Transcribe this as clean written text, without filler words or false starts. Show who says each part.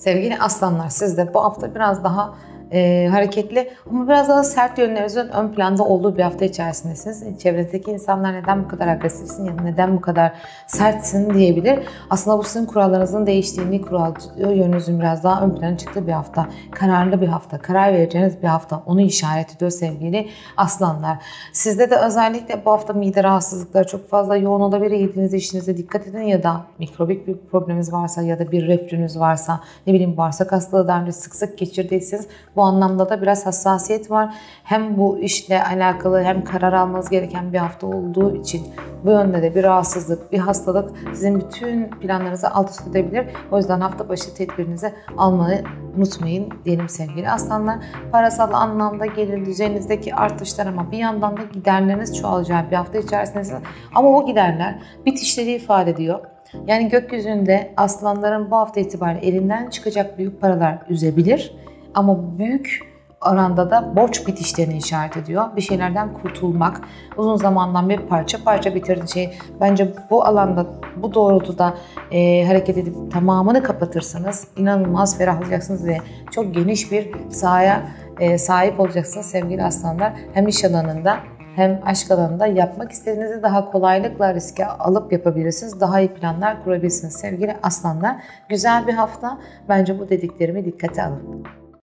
Speaker 1: Sevgili aslanlar, siz de bu hafta biraz daha hareketli ama biraz daha sert yönlerinizin ön planda olduğu bir hafta içerisindesiniz. Çevrenizdeki insanlar neden bu kadar agresifsin ya da neden bu kadar sertsin diyebilir. Aslında bu sizin kurallarınızın değiştiğini, kural yönünüzün biraz daha ön plana çıktığı bir hafta. Kararlı bir hafta, karar vereceğiniz bir hafta. Onu işaret ediyor sevgili aslanlar. Sizde de özellikle bu hafta mide rahatsızlıkları çok fazla yoğun olabilir. Yediğiniz işinize dikkat edin ya da mikrobik bir probleminiz varsa ya da bir reflünüz varsa, ne bileyim bağırsak hastalığı daha önce sık sık geçirdiyseniz bu anlamda da biraz hassasiyet var. Hem bu işle alakalı hem karar almanız gereken bir hafta olduğu için bu yönde de bir rahatsızlık, bir hastalık sizin bütün planlarınızı alt üst edebilir. O yüzden hafta başı tedbirinizi almayı unutmayın diyelim sevgili aslanlar. Parasal anlamda gelir düzeninizdeki artışlar ama bir yandan da giderleriniz çoğalacağı bir hafta içerisindesiniz. Ama o giderler bitişleri ifade ediyor. Yani gökyüzünde aslanların bu hafta itibariyle elinden çıkacak büyük paralar üzebilir. Ama büyük oranda da borç bitişlerini işaret ediyor. Bir şeylerden kurtulmak, uzun zamandan bir parça parça bitirdiğin şey. Bence bu alanda, bu doğrultuda hareket edip tamamını kapatırsanız inanılmaz ferahlayacaksınız ve çok geniş bir sahaya sahip olacaksınız sevgili aslanlar. Hem iş alanında hem aşk alanında yapmak istediğinizi daha kolaylıkla riske alıp yapabilirsiniz. Daha iyi planlar kurabilirsiniz sevgili aslanlar. Güzel bir hafta. Bence bu dediklerimi dikkate alın.